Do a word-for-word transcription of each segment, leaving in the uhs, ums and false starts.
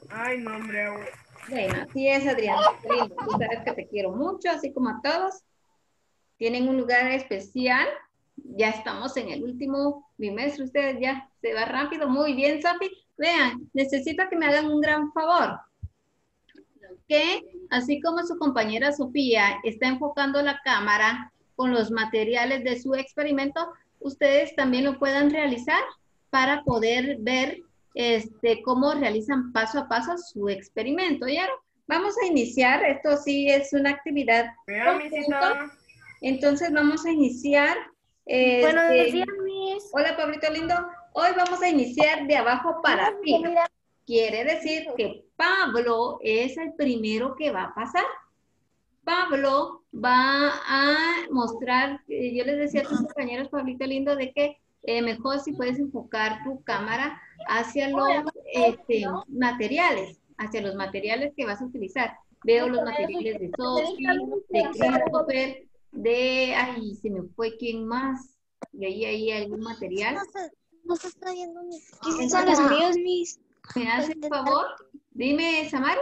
Ay, no, hombre. Bueno, así es, Adrián. Qué lindo. Tú sabes que te quiero mucho, así como a todos. Tienen un lugar especial. Ya estamos en el último bimestre. Ustedes ya se va rápido. Muy bien, Sofi. Vean, necesito que me hagan un gran favor. Que así como su compañera Sofía está enfocando la cámara con los materiales de su experimento, ustedes también lo puedan realizar para poder ver este, cómo realizan paso a paso su experimento. ¿Ya? Vamos a iniciar, esto sí es una actividad Vean, conjunta, misita. entonces vamos a iniciar. Buenos días, Este, Miss. hola, Pablito lindo. Hoy vamos a iniciar de abajo para arriba. Quiere decir que Pablo es el primero que va a pasar. Pablo va a mostrar, eh, yo les decía a tus compañeros, Pablito lindo, de que eh, mejor si puedes enfocar tu cámara hacia los este, materiales, hacia los materiales que vas a utilizar. Veo los materiales de Sophie, de Christopher, de, ay, se me fue, ¿quién más? Y ahí hay algún material. No se está viendo mis. ¿Quiénes son Entonces, los míos, Miss? ¿me haces un favor? Dime, Samara.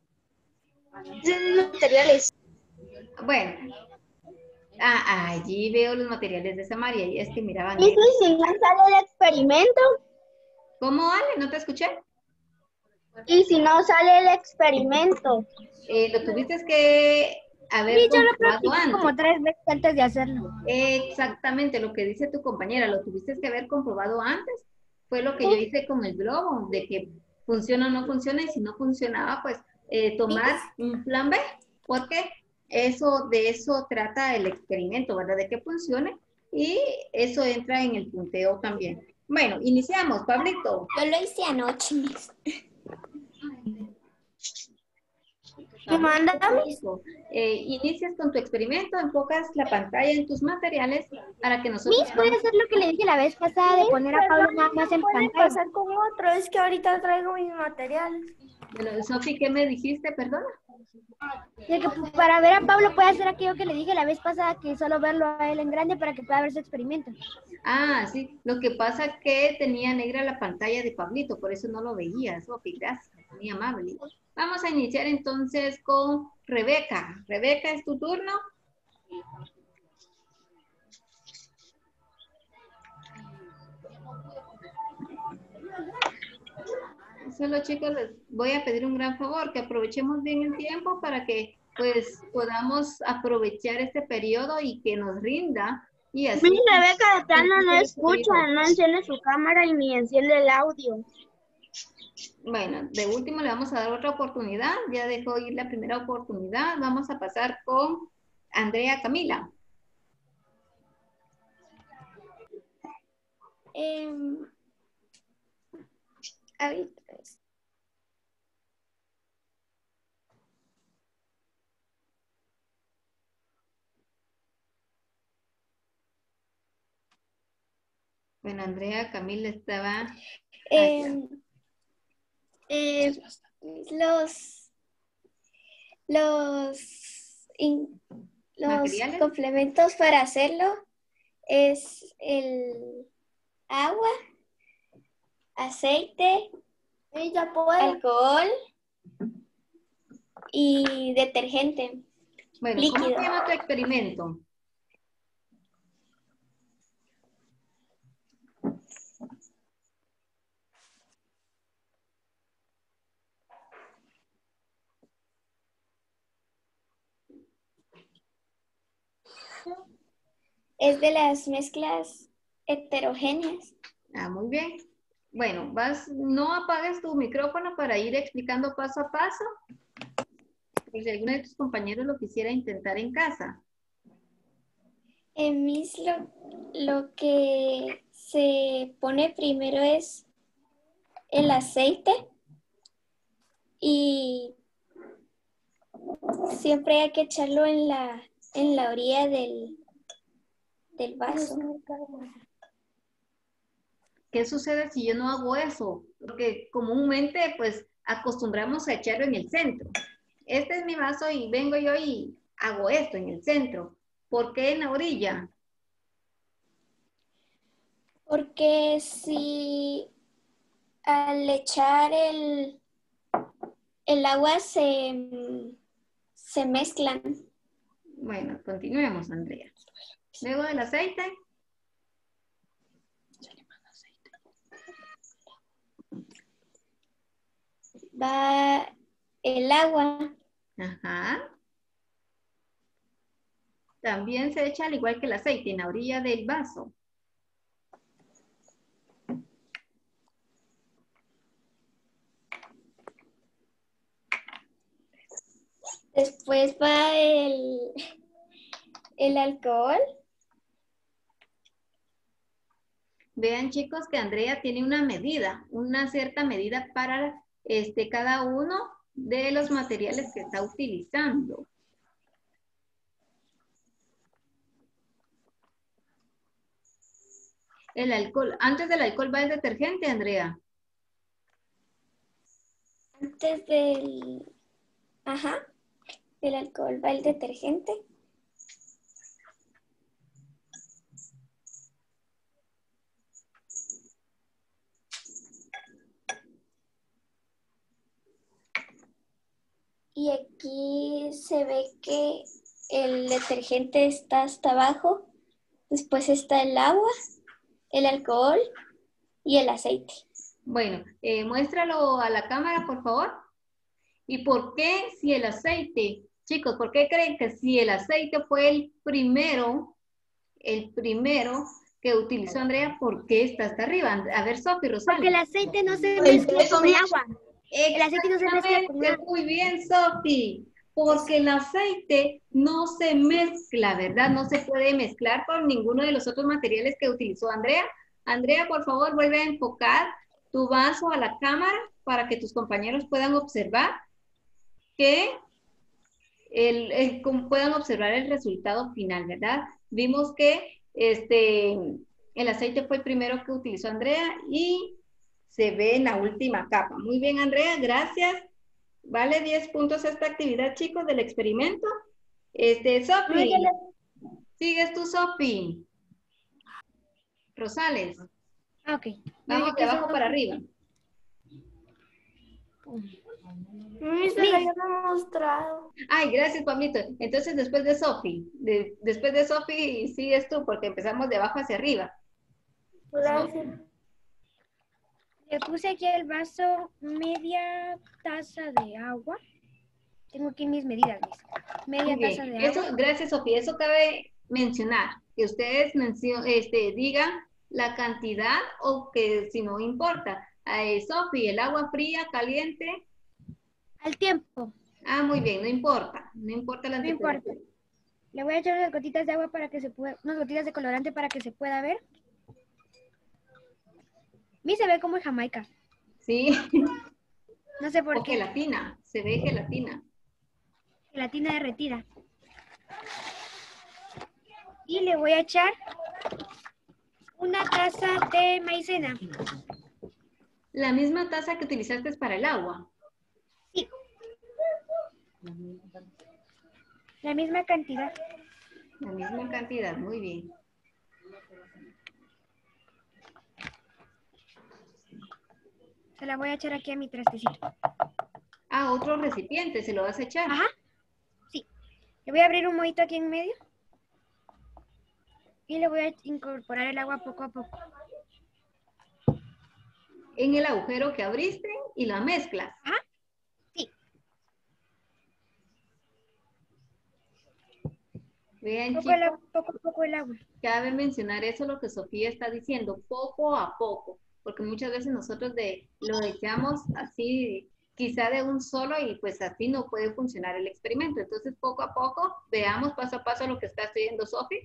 Materiales. Bueno, ah, allí veo los materiales de Samaria. Y es que miraban Miss, negro. si no sale el experimento. ¿Cómo, Ale? ¿No te escuché? Y si no sale el experimento. Eh, lo tuviste que haber Sí, yo lo comprobado practiqué antes. como tres veces antes de hacerlo. Exactamente lo que dice tu compañera, lo tuviste que haber comprobado antes. Fue lo que yo hice con el globo, de que funciona o no funciona, y si no funcionaba, pues eh, tomar un plan B, porque eso, de eso trata el experimento, ¿verdad? De que funcione, y eso entra en el punteo también. Bueno, iniciamos, Pablito. Yo lo hice anoche, Miss. ¿Me Pablito, manda, Miss? Pablito, eh, inicias con tu experimento, enfocas la pantalla en tus materiales para que nosotros Miss, puede podamos... hacer lo que le dije la vez pasada de poner a Pablo nada más en Puede pantalla. pasar con otro, es que ahorita traigo mis materiales. Bueno, Sofi, ¿qué me dijiste? Perdona. De que pues, para ver a Pablo puede hacer aquello que le dije la vez pasada, que solo verlo a él en grande para que pueda ver su experimento. Ah, sí, lo que pasa es que tenía negra la pantalla de Pablito, por eso no lo veía, Sofi, gracias, muy amable. Vamos a iniciar entonces con Rebeca. Rebeca, ¿es tu turno? Solo chicos, les voy a pedir un gran favor, que aprovechemos bien el tiempo para que pues podamos aprovechar este periodo y que nos rinda y Mi así Rebeca de plano no hacer este escucha, periodo. no enciende su cámara y ni enciende el audio. Bueno, de último le vamos a dar otra oportunidad, ya dejó ir la primera oportunidad, vamos a pasar con Andrea Camila. Eh, ahorita. Bueno, Andrea Camila estaba allá. Eh, eh, los los in- los ¿Materiales? complementos para hacerlo es el agua, aceite, alcohol y detergente Bueno, ¿cómo líquido. se llama tu experimento? Es de las mezclas heterogéneas. Ah, muy bien. Bueno, vas, no apagues tu micrófono para ir explicando paso a paso, por si alguno de tus compañeros lo quisiera intentar en casa. En mis lo, lo que se pone primero es el aceite y siempre hay que echarlo en la, en la orilla del, del vaso. ¿Qué sucede si yo no hago eso? Porque comúnmente pues acostumbramos a echarlo en el centro. Este es mi vaso y vengo yo y hago esto en el centro. ¿Por qué en la orilla? Porque si al echar el, el agua se, se mezclan. Bueno, continuemos, Andrea. Luego del aceite. Va el agua. Ajá. También se echa al igual que el aceite en la orilla del vaso. Después va el, el alcohol. Vean, chicos, que Andrea tiene una medida, una cierta medida para este, cada uno de los materiales que está utilizando. El alcohol, antes del alcohol va el detergente, Andrea. Antes del, ajá, del alcohol va el detergente. Y aquí se ve que el detergente está hasta abajo. Después está el agua, el alcohol y el aceite. Bueno, eh, muéstralo a la cámara, por favor. ¿Y por qué si el aceite, chicos, por qué creen que si el aceite fue el primero, el primero que utilizó Andrea, por qué está hasta arriba? A ver, Sofi, Rosales. Porque el aceite no se mezcla con el agua. El aceite no se mezcla con Exactamente, agua. muy bien, Sofi. Porque el aceite no se mezcla, ¿verdad? No se puede mezclar con ninguno de los otros materiales que utilizó Andrea. Andrea, por favor, vuelve a enfocar tu vaso a la cámara para que tus compañeros puedan observar que el, el- como puedan observar el resultado final, ¿verdad? Vimos que este, el aceite fue el primero que utilizó Andrea y se ve en la última capa. Muy bien, Andrea, gracias. Vale diez puntos esta actividad, chicos, del experimento. Este, Sofi, sigues tú, Sofi. Rosales, Ah, ok. vamos de abajo para arriba. Miss, se lo había mostrado. Ay, gracias, Pablito. Entonces, después de Sofi, de- después de Sofi, sigues tú, porque empezamos de abajo hacia arriba. Gracias. Le puse aquí al vaso media taza de agua. Tengo aquí mis medidas, Miss. Media Muy taza bien. de Eso, agua. gracias, Sofía. Eso cabe mencionar, que ustedes mencio- este, digan la cantidad o que si no importa. Eh, Sofía, el agua fría, caliente. Al tiempo. Ah, muy bien, no importa. No importa la No importa. temperatura. Le voy a echar unas gotitas de agua para que se pueda, unas gotitas de colorante para que se pueda ver. Miss se ve como en Jamaica. Sí, No sé por o qué. gelatina. Se ve gelatina. Gelatina derretida. Y le voy a echar una taza de maicena. La misma taza que utilizaste para el agua. Sí. La misma cantidad. La misma cantidad, muy bien. Se la voy a echar aquí a mi trastecito. Ah, otro recipiente, ¿se lo vas a echar? Ajá. Sí. Le voy a abrir un mojito aquí en medio. Y le voy a incorporar el agua poco a poco. En el agujero que abriste y la mezclas. Ajá. Sí. Vean, Poco, la, chicos, poco a poco el agua. cabe mencionar eso, lo que Sofía está diciendo, poco a poco, porque muchas veces nosotros de, lo echamos así, quizá de un solo, y pues así no puede funcionar el experimento. Entonces, poco a poco, veamos paso a paso lo que está haciendo Sofía.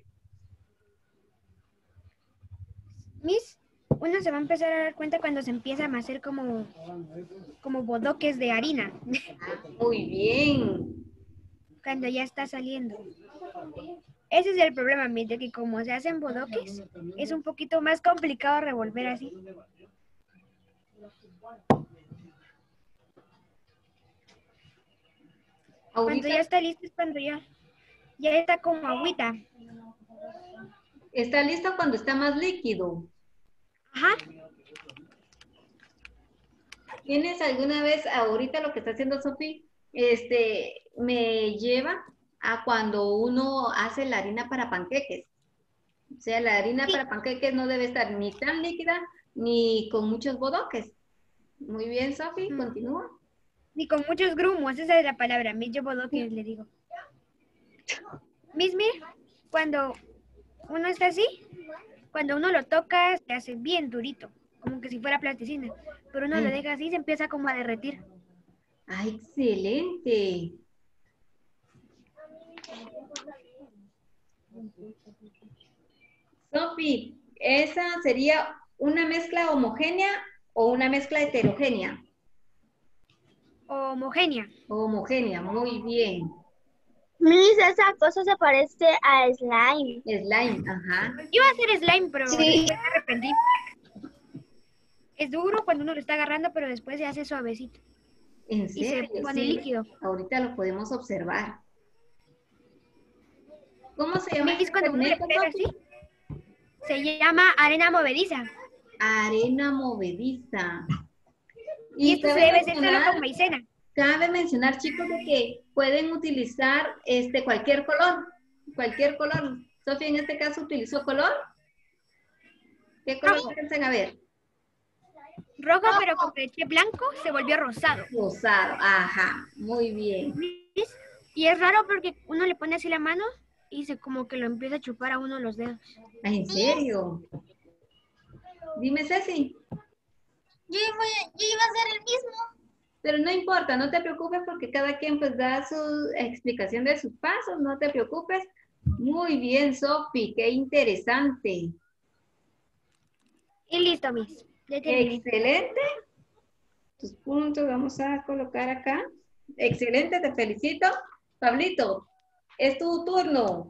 Miss, uno se va a empezar a dar cuenta cuando se empieza a hacer como, como bodoques de harina. Muy bien. Cuando ya está saliendo. Ese es el problema, Miss, de que como se hacen bodoques, es un poquito más complicado revolver así. Cuando Ahorita ya está listo es cuando ya, ya está como agüita. está listo cuando está más líquido. Ajá. ¿Tienes alguna vez, ahorita lo que está haciendo Sofi, este, me lleva a cuando uno hace la harina para panqueques? O sea, la harina para panqueques no debe estar ni tan líquida ni con muchos bodoques. Muy bien, Sofi, Mm. continúa. Ni con muchos grumos, esa es la palabra, mis yo bodoques le digo. Mis, mir, cuando uno está así, cuando uno lo toca, se hace bien durito, como que si fuera plasticina. Pero uno lo Ay. deja así y se empieza como a derretir. ¡Ah, excelente! Sofi, ¿esa sería una mezcla homogénea o una mezcla heterogénea? Homogénea. Homogénea, muy bien. Miss, esa cosa se parece a slime. Slime, ajá. Iba a hacer slime, pero Sí. después me arrepentí. Es duro cuando uno lo está agarrando, pero después se hace suavecito. ¿En Y se serio? pone Sí. líquido. Ahorita lo podemos observar. ¿Cómo se llama ¿Ves este cuando uno le segmento, pega Sofi? así? Se llama arena movediza. Arena movediza. Y esto se cabe debe hacer solo mencionar- con maicena. Cabe mencionar, chicos, de que pueden utilizar este, cualquier color. Cualquier color. Sofía, en este caso, utilizó color. ¿Qué color Rojo. piensan a ver? Rojo, pero como le eché blanco, se volvió rosado. Rosado. Ajá. Muy bien. ¿Ves? Y es raro porque uno le pone así la mano y se como que lo empieza a chupar a uno los dedos. Ah, ¿en serio? Dime, Ceci. Yo iba, yo iba a hacer el mismo. Pero no importa, no te preocupes porque cada quien pues da su explicación de sus pasos, no te preocupes. Muy bien, Sofi, qué interesante. Y listo, Miss. Ya terminé. Excelente. Tus puntos vamos a colocar acá. Excelente, te felicito. Pablito, es tu turno.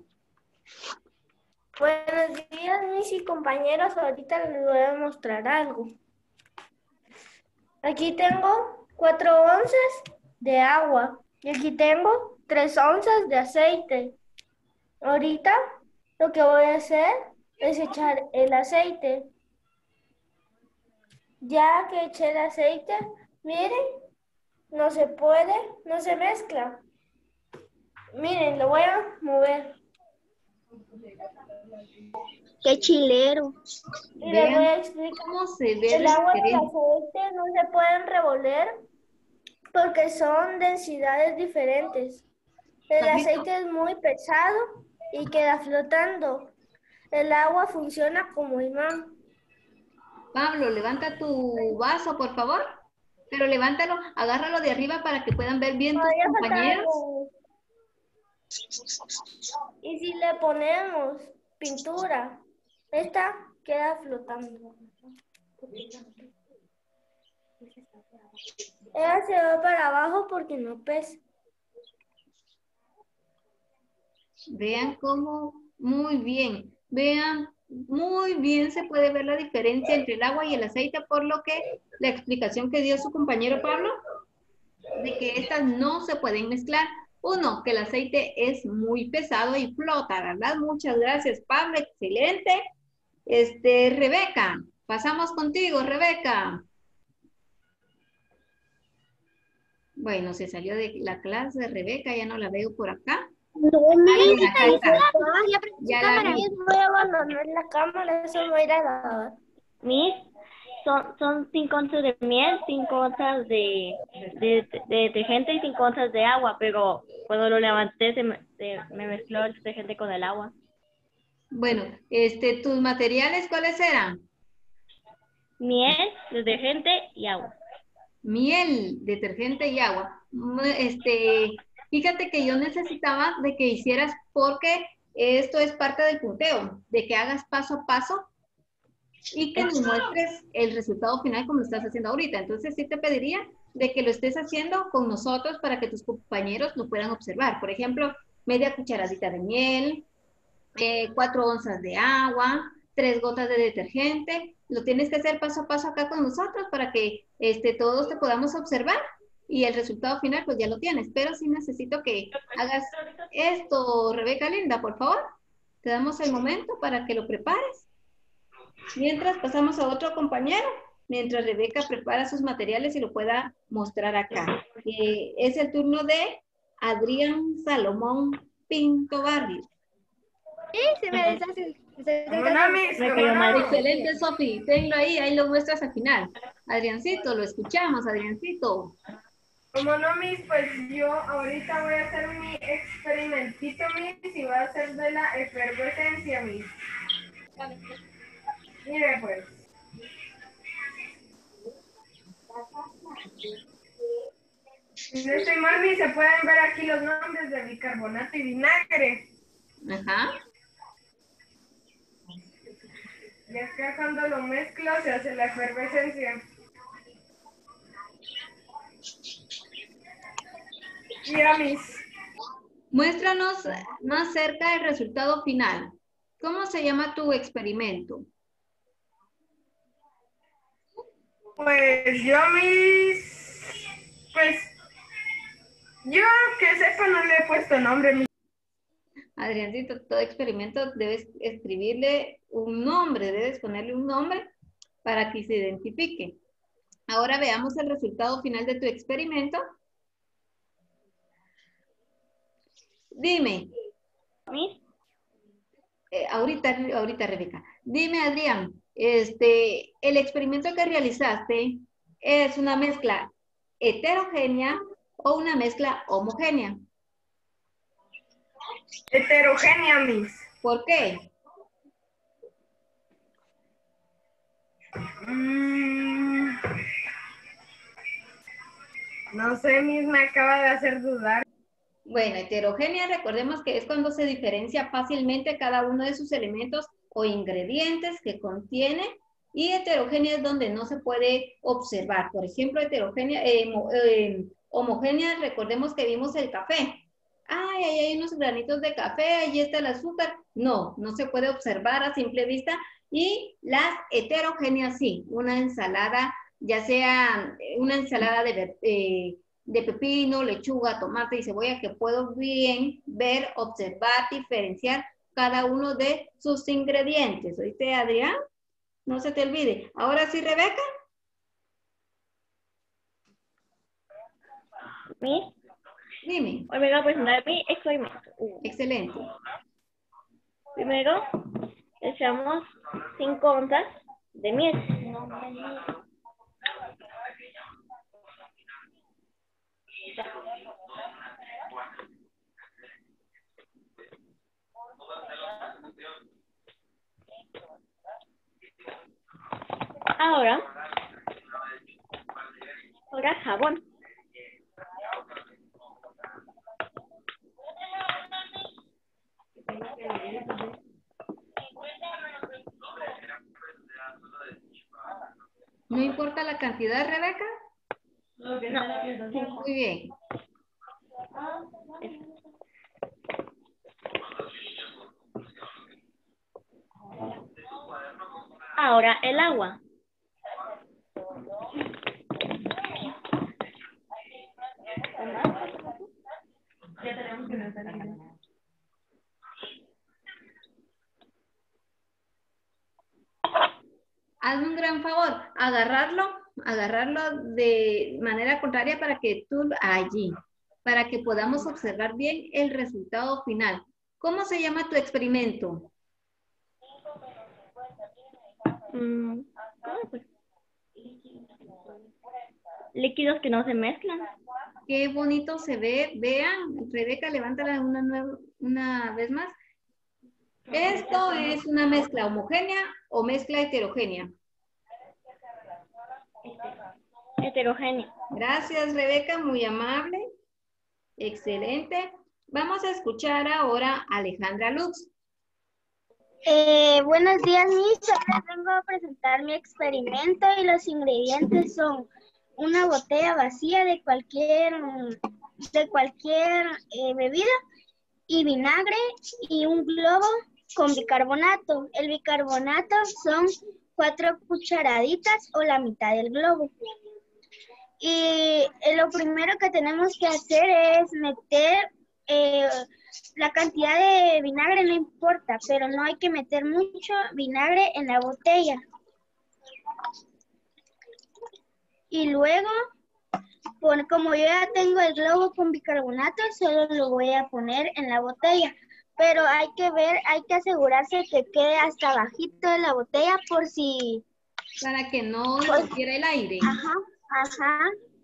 Buenos días, mis y compañeros. Ahorita les voy a mostrar algo. Aquí tengo cuatro onzas de agua y aquí tengo tres onzas de aceite. Ahorita lo que voy a hacer es echar el aceite. Ya que eché el aceite, miren, no se puede, no se mezcla. Miren, lo voy a mover. Qué chilero. Y les voy a Vean explicar. cómo se ve El la agua y el diferencia. aceite no se pueden revolver porque son densidades diferentes. El Pablito. aceite es muy pesado y queda flotando. El agua funciona como imán. Pablo, levanta tu vaso, por favor. Pero levántalo, agárralo de arriba para que puedan ver bien tus Todavía falta compañeros. algo. Y si le ponemos pintura, esta queda flotando. Ella se va para abajo porque no pesa. Vean cómo, muy bien, vean, muy bien se puede ver la diferencia entre el agua y el aceite, por lo que la explicación que dio su compañero Pablo, de que estas no se pueden mezclar. Uno, que el aceite es muy pesado y flota, ¿verdad? Muchas gracias, Pablo, excelente. Este, Rebeca, pasamos contigo, Rebeca. Bueno, se salió de la clase, Rebeca, ya no la veo por acá. No, Ahí está. Ya prendí su Ya la cámara. vi. Voy a abandonar la cámara, eso me va a ir a lavar. Miss, son, son cinco onzas de miel, cinco onzas de, de, de detergente y cinco onzas de agua, pero cuando lo levanté se me, se me mezcló el detergente con el agua. Bueno, este, ¿tus materiales cuáles eran? Miel, detergente y agua. Miel, detergente y agua. Mm, Este, fíjate que yo necesitaba de que hicieras, porque esto es parte del punteo, de que hagas paso a paso y que nos muestres el resultado final como lo estás haciendo ahorita. Entonces sí te pediría de que lo estés haciendo con nosotros para que tus compañeros lo puedan observar. Por ejemplo, media cucharadita de miel, eh, cuatro onzas de agua, tres gotas de detergente. Lo tienes que hacer paso a paso acá con nosotros para que este, todos te podamos observar y el resultado final pues ya lo tienes. Pero sí necesito que hagas esto, Rebeca linda, por favor. Te damos el momento para que lo prepares. Mientras pasamos a otro compañero. mientras Rebeca prepara sus materiales y lo pueda mostrar acá. Eh, es el turno de Adrián Salomón Pinto Barrios. Sí, se me deshace. Se ¿Cómo no, mis? Me ¿Cómo cayó mal. no? Excelente, Sofi. Tenlo ahí, ahí lo muestras al final. Adriancito, lo escuchamos, Adriancito. Como no, mis, pues yo ahorita voy a hacer mi experimentito, mis, y voy a hacer de la efervescencia, mis. Mire, pues. Si no estoy mal, mis, se pueden ver aquí los nombres de bicarbonato y vinagre. Ajá. Y acá cuando lo mezclo se hace la efervescencia. Mira, mis. Muéstranos más cerca el resultado final. ¿Cómo se llama tu experimento? Pues yo, mis. Pues. Yo que sepa, no le he puesto nombre, mis. Adriancito, todo experimento debes escribirle un nombre, debes ponerle un nombre para que se identifique. Ahora veamos el resultado final de tu experimento. Dime. ¿Mis? Eh, ahorita, ahorita, Rebeca. Dime, Adrián, este, el experimento que realizaste es una mezcla heterogénea o una mezcla homogénea. Heterogénea, mis. ¿Por qué? Mm, no sé, mis, me acaba de hacer dudar. Bueno, heterogénea, recordemos que es cuando se diferencia fácilmente cada uno de sus elementos o ingredientes que contiene, y heterogénea es donde no se puede observar. Por ejemplo, heterogénea, eh, eh, homogénea, recordemos que vimos el café. Ay, ahí hay unos granitos de café, ahí está el azúcar. No, no se puede observar a simple vista. Y las heterogéneas sí, una ensalada, ya sea una ensalada de, eh, de pepino, lechuga, tomate y cebolla, que puedo bien ver, observar, diferenciar cada uno de sus ingredientes. ¿Oíste, Adrián? No se te olvide. Ahora sí, Rebeca. ¿Mis? Dime. Hoy vengo a presentar mi experimento. Uh. Excelente. Primero, echamos cinco onzas de miel. Ahora, ahora jabón. ¿No importa la cantidad, Rebeca? No. Muy bien. Ahora el agua. Hazme un gran favor, agarrarlo, agarrarlo de manera contraria para que tú, allí, para que podamos observar bien el resultado final. ¿Cómo se llama tu experimento? Mm, ¿cómo pues? Líquidos que no se mezclan. Qué bonito se ve. Vean, Rebeca, levántala una, nueva, una vez más. ¿Esto es una mezcla homogénea o mezcla heterogénea? Heterogéneo. Gracias, Rebeca, muy amable. Excelente. Vamos a escuchar ahora a Alejandra Lux. Eh, buenos días, Miss. Ahora vengo a presentar mi experimento y los ingredientes son una botella vacía de cualquier, de cualquier eh, bebida y vinagre y un globo con bicarbonato. El bicarbonato son cuatro cucharaditas o la mitad del globo. Y eh, lo primero que tenemos que hacer es meter eh, la cantidad de vinagre, no importa, pero no hay que meter mucho vinagre en la botella. y luego, pon- como yo ya tengo el globo con bicarbonato, solo lo voy a poner en la botella. Pero hay que ver, hay que asegurarse que quede hasta bajito de la botella por si... Para que no Pues- irrumpiera el aire. Ajá, ajá.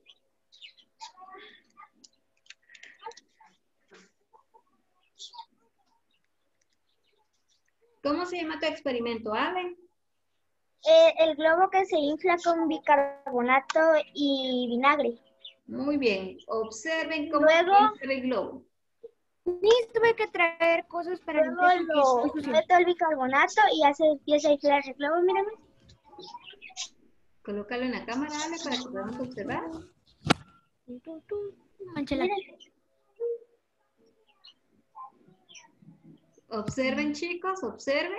¿Cómo se llama tu experimento, Ale? Eh, el globo que se infla con bicarbonato y vinagre. Muy bien. Observen cómo Luego- entra el globo. Miss, tuve que traer cosas para Luego limpiar porque es muy lo sucio. meto el bicarbonato y ya se empieza a inflar el globo, mírame. Colócalo en la cámara, Ale, para que podamos observar. Manchela. Observen, chicos, observen.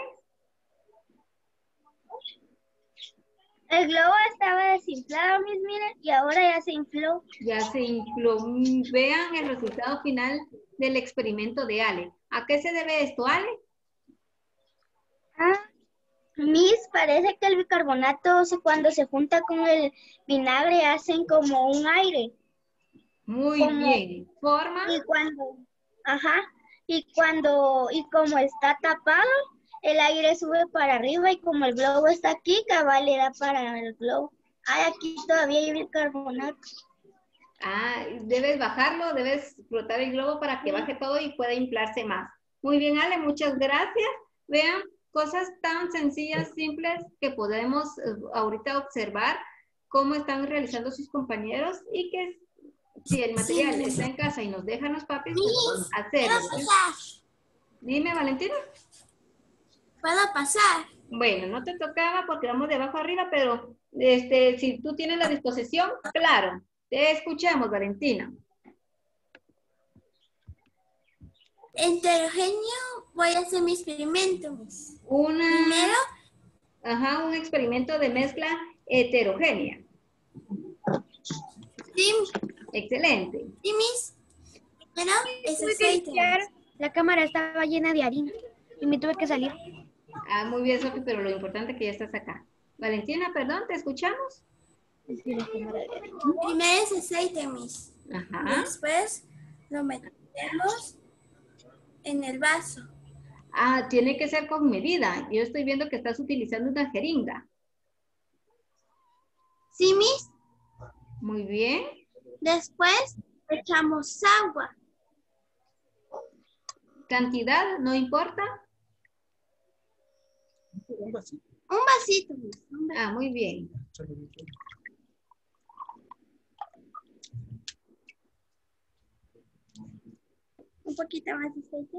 El globo estaba desinflado, mis, miren, y ahora ya se infló. Ya se infló. Mm, Vean el resultado final del experimento de Ale. ¿A qué se debe esto, Ale? Ah, Miss, parece que el bicarbonato se- cuando se junta con el vinagre hacen como un aire. Muy Como- bien. Forma. Y cuando, ajá, y cuando, y como está tapado, el aire sube para arriba y como el globo está aquí, cabal le da para el globo. Ay, aquí todavía hay bicarbonato. Ah, debes bajarlo, debes flotar el globo para que baje todo y pueda inflarse más. Muy bien, Ale, muchas gracias. Vean, cosas tan sencillas, simples, que podemos eh, ahorita observar cómo están realizando sus compañeros y que si el material está en casa y nos dejan los papis, pues hacerlo. Dime, Valentina. ¿Puedo pasar? Bueno, no te tocaba porque vamos de abajo arriba, pero este, si tú tienes la disposición, claro. Te escuchamos, Valentina. Heterogéneo, voy a hacer mi experimento. Una, Primero, ajá, un experimento de mezcla heterogénea. sí, Excelente. sí, mis. Primero es Tuve que aceite. limpiar. La cámara estaba llena de harina y me tuve que salir. Ah, muy bien, Sofi, pero lo importante es que ya estás acá. Valentina, perdón, ¿te escuchamos? Primero es aceite, mis. Ajá. Después lo metemos en el vaso. Ah, tiene que ser con medida. Yo estoy viendo que estás utilizando una jeringa. Sí, mis. Muy bien. Después echamos agua. Cantidad, ¿no importa? Un vasito, mis. Un vasito. Ah, muy bien. Un poquito más de aceite.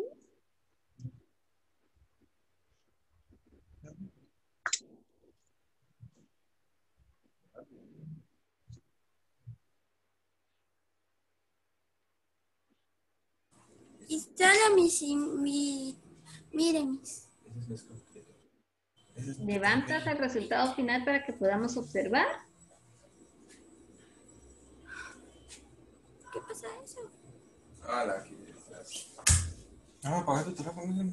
Y solo mis, mi, miren mis. Levantas el resultado final para que podamos observar. ¿Qué pasa eso? Ah, la que... No, apaga tu teléfono.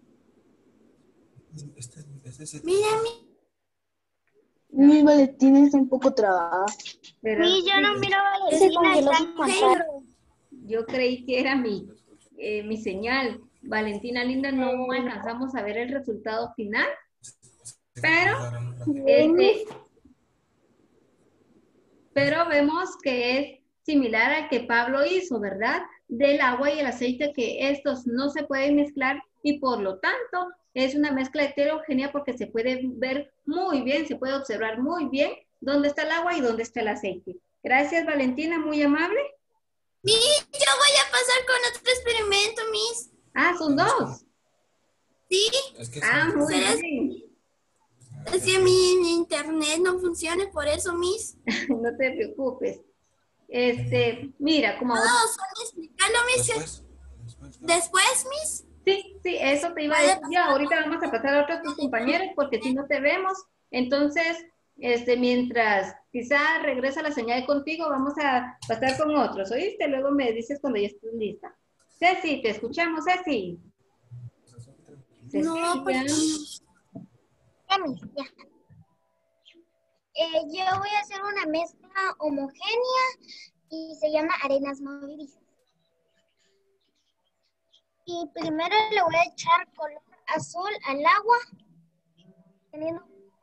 Este, este, este, Miren mi. Mi Valentina está un poco trabada. Pero Sí, yo no miro a Se Valentina, congeló está su pantalla. yo creí que era mi, eh, mi señal. Valentina linda, no alcanzamos a ver el resultado final. Pero, este, pero vemos que es similar al que Pablo hizo, ¿verdad? Del agua y el aceite, que estos no se pueden mezclar y por lo tanto es una mezcla heterogénea porque se puede ver muy bien, se puede observar muy bien dónde está el agua y dónde está el aceite. Gracias, Valentina, muy amable. Miss, yo voy a pasar con otro experimento, Miss. Ah, son dos. Sí, Es que Ah, muy ¿Serás? bien. es que mi internet no funciona, por eso, Miss. No te preocupes. Este, mira, como No, ahora- solo explicarlo, Miss. después, después, Después, Miss. sí, sí, eso te iba a decir yo. Ahorita vamos a pasar a otros tus compañeros porque si no te vemos, entonces, este, mientras quizá regresa la señal contigo, vamos a pasar con otros, ¿oíste? Luego me dices cuando ya estés lista. Ceci, te escuchamos, Ceci. No, Cecilia. pues. Ya, Miss, ya. Eh, yo voy a hacer una mezcla homogénea y se llama arenas movedizas. Y primero le voy a echar color azul al agua, teniendo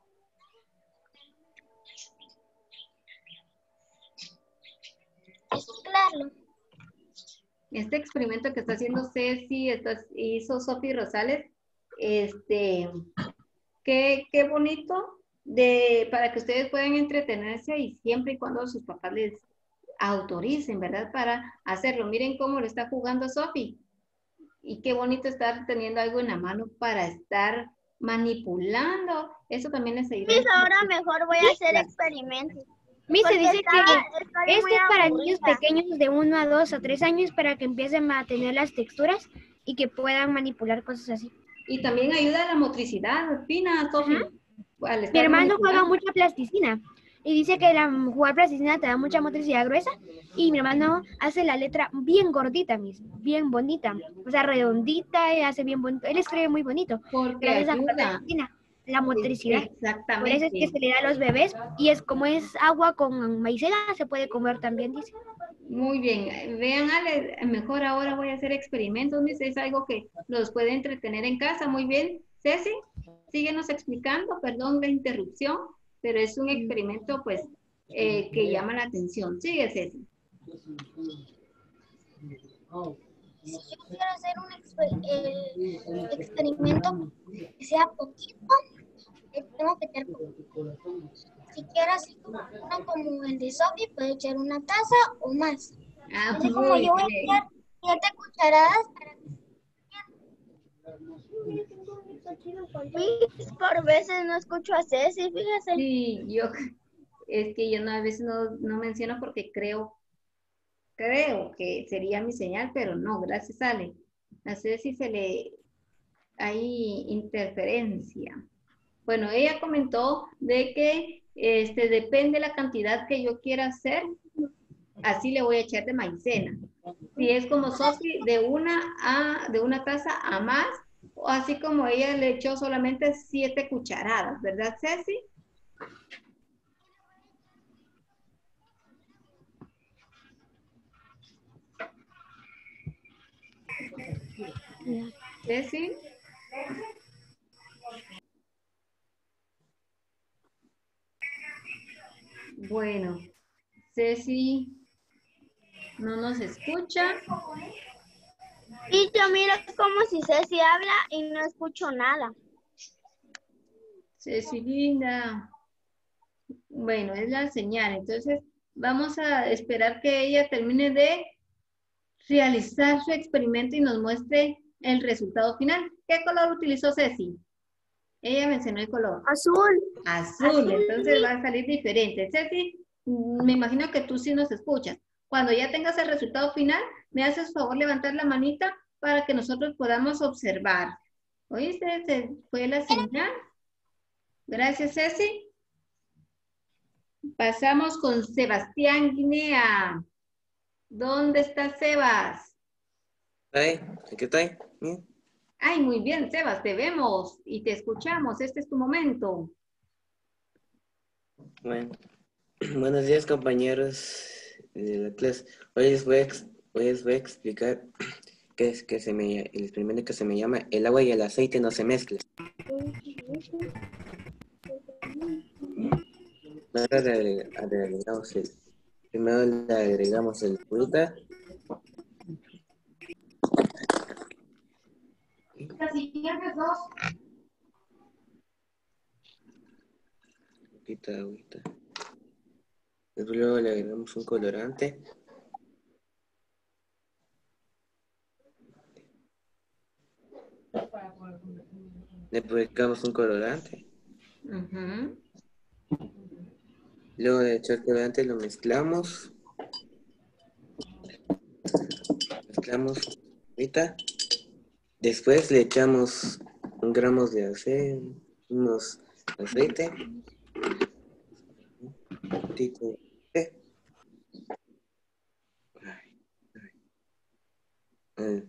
mezclarlo. Este experimento que está haciendo Ceci, está- hizo Sofi Rosales, este, qué, qué bonito de, para que ustedes puedan entretenerse y siempre y cuando sus papás les autoricen, ¿verdad? Para hacerlo. Miren cómo lo está jugando Sofi. Y qué bonito estar teniendo algo en la mano para estar manipulando. Eso también les ayuda. Pues ahora mejor voy a hacer experimentos. Miss, se Porque dice estaba- que estoy esto muy es para niños aburrida. pequeños de uno a dos a tres años para que empiecen a tener las texturas y que puedan manipular cosas así. Y también ayuda a la motricidad fina, Sofi. Al Mi estar hermano juega manipulando. mucha plasticina y dice que la, jugar plasticina te da mucha motricidad gruesa y mi hermano hace la letra bien gordita, Miss, bien bonita, o sea, redondita y hace bien bonito. Él escribe muy bonito Porque gracias a jugar ayuda. plasticina, la motricidad. Por Exactamente. eso es que se le da a los bebés y es como es agua con maicena, se puede comer también, dice. Muy bien, vean Ale, mejor ahora voy a hacer experimentos, Miss, es algo que los puede entretener en casa, muy bien. Ceci, síguenos explicando, perdón la interrupción, pero es un experimento pues eh, que llama la atención. Sigue Ceci. Si yo quiero hacer un exper- el experimento que sea poquito, le tengo que echar poquito. Si quiero hacer uno como el de Sophie, puedo echar una taza o más. Ah, Así como muy yo voy a bien. echar siete cucharadas para que Mis, por veces no escucho a Ceci, fíjese. Sí, yo, es que yo no, a veces no, no menciono porque creo, creo que sería mi señal, pero no, gracias Ale. A Ceci se le, hay interferencia. Bueno, ella comentó de que este, depende la cantidad que yo quiera hacer, así le voy a echar de maicena. Si es como Sofi, de una, a, de una taza a más, o así como ella le echó solamente siete cucharadas, ¿verdad, Ceci? Ceci. Bueno, Ceci no nos escucha. Y yo miro como si Ceci habla y no escucho nada. Ceci linda. Bueno, es la señal. Entonces, vamos a esperar que ella termine de realizar su experimento y nos muestre el resultado final. ¿Qué color utilizó Ceci? Ella mencionó el color. Azul. Azul, Azul. entonces va a salir diferente. Ceci, me imagino que tú sí nos escuchas. Cuando ya tengas el resultado final, me haces favor levantar la manita para que nosotros podamos observar. ¿Oíste? ¿Se fue la señal? Gracias, Ceci. Pasamos con Sebastián Guinea. ¿Dónde está Sebas? Ahí, aquí estoy. Mira. Ay, muy bien, Sebas, te vemos y te escuchamos. Este es tu momento. Bueno, buenos días, compañeros de la clase. Hoy les voy a, ex- hoy les voy a explicar qué es que se me, el experimento que se me llama el agua y el aceite no se mezclan. Ahora le agre- le agregamos el, primero le agregamos el fruta. Las siguientes dos. Poquita agüita. Luego le agregamos un colorante. Le aplicamos un colorante. Uh-huh. Luego de echar colorante lo mezclamos. Mezclamos ahorita. Después le echamos un gramo de aceite, unos aceite. Un poquito de Ay, ay. Eh,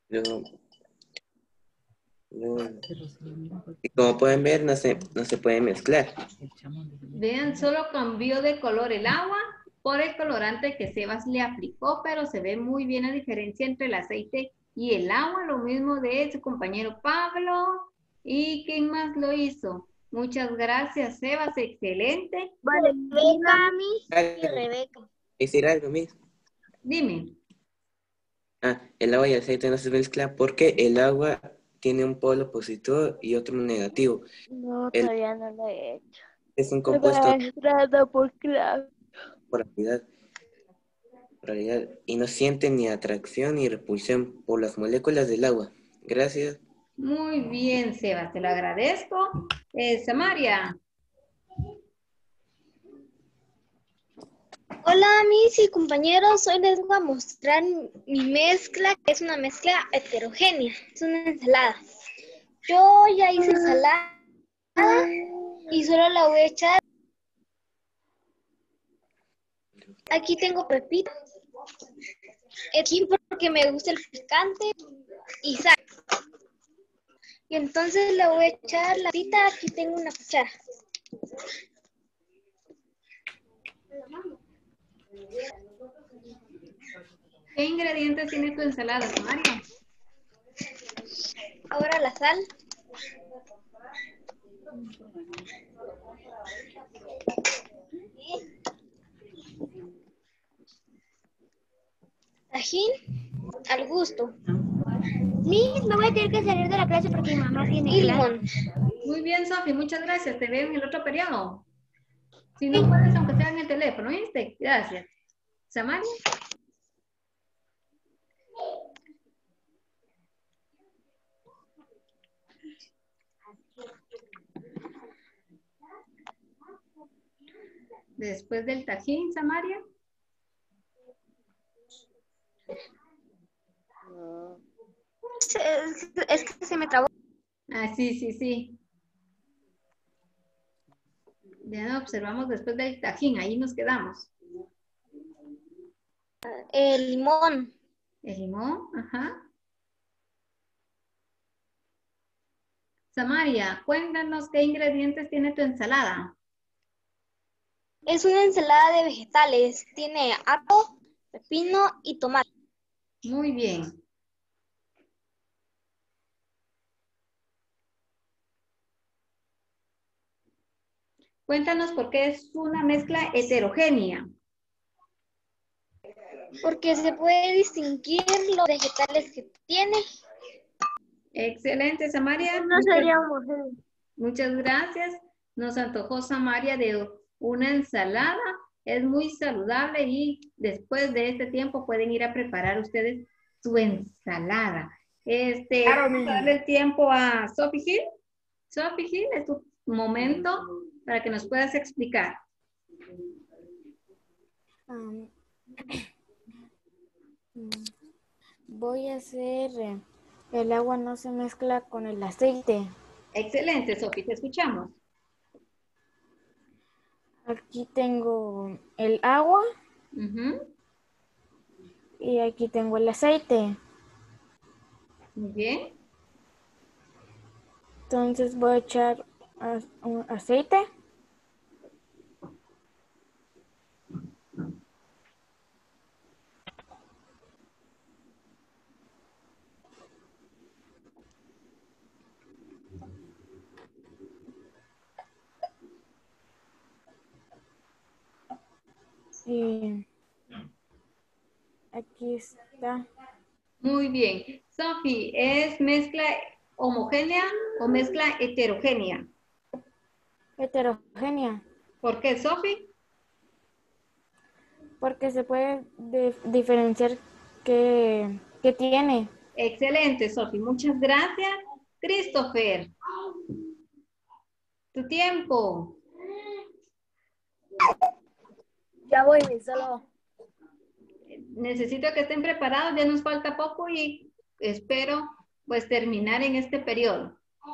Luego, luego, y como pueden ver, no se, no se puede mezclar. Vean, solo cambió de color el agua por el colorante que Sebas le aplicó, pero se ve muy bien la diferencia entre el aceite y el agua. Lo mismo de su compañero Pablo. ¿Y quién más lo hizo? Muchas gracias, Sebas. Excelente. Rebeca, Miss, y Algo, Rebeca. decir algo mismo. Dime. Ah, el agua y el aceite no se mezclan porque el agua tiene un polo positivo y otro negativo. No, El, todavía no lo he hecho. es un Me compuesto va entrando por clase. de polaridad, polaridad y no siente ni atracción ni repulsión por las moléculas del agua. Gracias. Muy bien, Sebas, te lo agradezco. Eh, Samaria. Hola, mis y compañeros. Hoy les voy a mostrar mi mezcla, que es una mezcla heterogénea. Es una ensalada. Yo ya hice ensalada y solo la voy a echar. Aquí tengo pepita. Aquí porque me gusta el picante y sal. Y entonces le voy a echar la pita. Aquí tengo una cuchara. ¿Qué ingredientes tiene tu ensalada, Samaria? Ahora la sal. Tajín al gusto. Miss, me voy a tener que salir de la clase porque mi mamá tiene Y clase. limón. Muy bien, Sofi, muchas gracias. Te veo en el otro periodo. Si no puedes, aunque sea en el teléfono, ¿viste? Gracias. Samaria. Después del tajín, Samaria. Es, es que se me trabó. Ah, sí, sí, sí. Ya observamos después del tajín, ahí nos quedamos. El limón. El limón, ajá. Samaria, cuéntanos qué ingredientes tiene tu ensalada. Es una ensalada de vegetales. Tiene apio, pepino y tomate. Muy bien. Cuéntanos por qué es una mezcla heterogénea. Porque se puede distinguir los vegetales que tiene. Excelente, Samaria. No Muchas, sería homogéneo. muchas gracias. Nos antojó Samaria de una ensalada. Es muy saludable y después de este tiempo pueden ir a preparar ustedes su ensalada. Este, vamos a darle el tiempo a Sophie Hill. Sophie Hill, es tu momento para que nos puedas explicar. Um, voy a hacer, eh, el agua no se mezcla con el aceite. Excelente, Sophie, te escuchamos. Aquí tengo el agua. Uh-huh. Y aquí tengo el aceite. Muy bien. Entonces voy a echar un aceite. Y aquí está. Muy bien. Sophie, ¿es mezcla homogénea o mezcla heterogénea? Heterogénea. ¿Por qué, Sophie? Porque se puede de- diferenciar qué, qué tiene. Excelente, Sophie. Muchas gracias. Christopher, tu tiempo. Ya voy, solo. Necesito que estén preparados, ya nos falta poco y espero pues terminar en este periodo.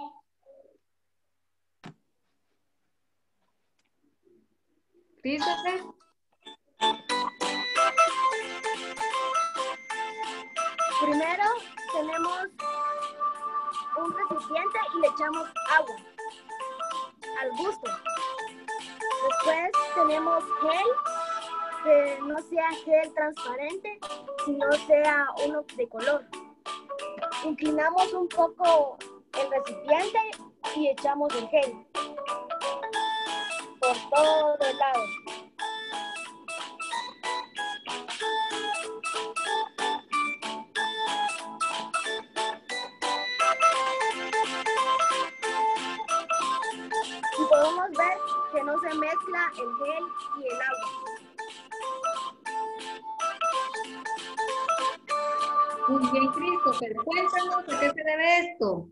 Christopher. Primero tenemos un recipiente y le echamos agua al gusto. Después tenemos gel, que no sea gel transparente, sino sea uno de color. Inclinamos un poco el recipiente y echamos el gel por todo el lado. Y podemos ver que no se mezcla el gel y el agua. Muy bien, Christopher. Cuéntanos a qué se debe esto.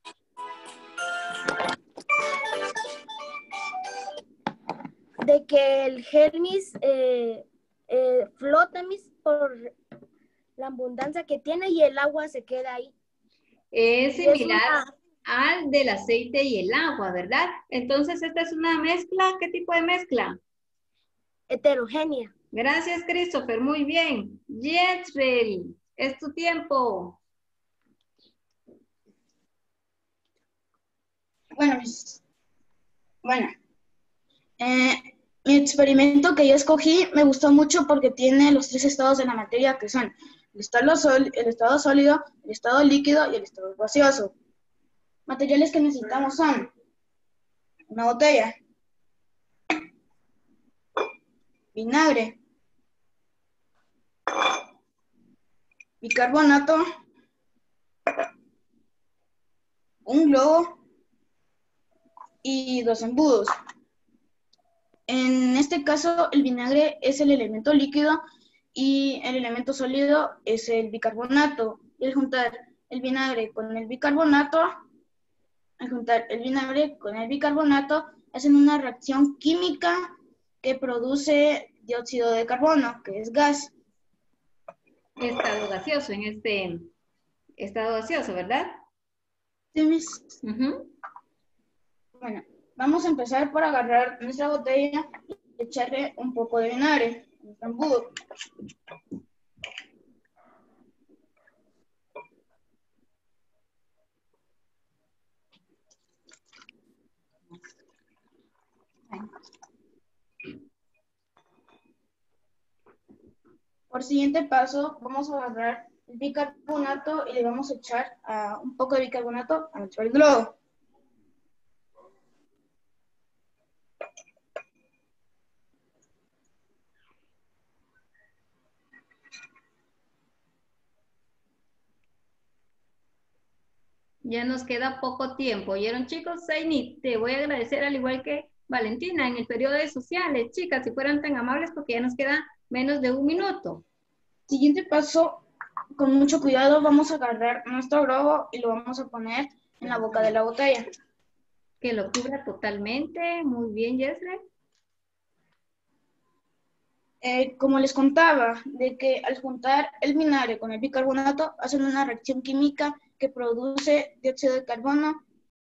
De que el gel mis, eh, eh, flota mis por la abundancia que tiene y el agua se queda ahí. Es Es similar una- al del aceite y el agua, ¿verdad? Entonces, esta es una mezcla. ¿Qué tipo de mezcla? Heterogénea. Gracias, Christopher. Muy bien. Jezreel, es tu tiempo. Bueno, mis- bueno. Eh, mi experimento que yo escogí me gustó mucho porque tiene los tres estados de la materia que son el estado, sol- el estado sólido, el estado líquido y el estado gaseoso. Materiales que necesitamos son una botella, vinagre, bicarbonato, un globo y dos embudos. En este caso, el vinagre es el elemento líquido y el elemento sólido es el bicarbonato. Y al juntar el vinagre con el bicarbonato, al juntar el vinagre con el bicarbonato, hacen una reacción química que produce dióxido de carbono, que es gas. Estado gaseoso, en este estado gaseoso, ¿verdad? ¿Sí, mis? Ujú. Bueno, vamos a empezar por agarrar nuestra botella y echarle un poco de vinagre, un embudo. Por siguiente paso, vamos a agarrar el bicarbonato y le vamos a echar a un poco de bicarbonato a nuestro globo. Ya nos queda poco tiempo. ¿Oyeron, chicos? Zaini, te voy a agradecer al igual que Valentina en el periodo de sociales. Chicas, si fueran tan amables porque ya nos queda menos de un minuto. Siguiente paso, con mucho cuidado vamos a agarrar nuestro globo y lo vamos a poner en la boca de la botella. Que lo cubra totalmente. Muy bien, Jezreel. Eh, como les contaba, de que al juntar el vinagre con el bicarbonato hacen una reacción química que produce dióxido de carbono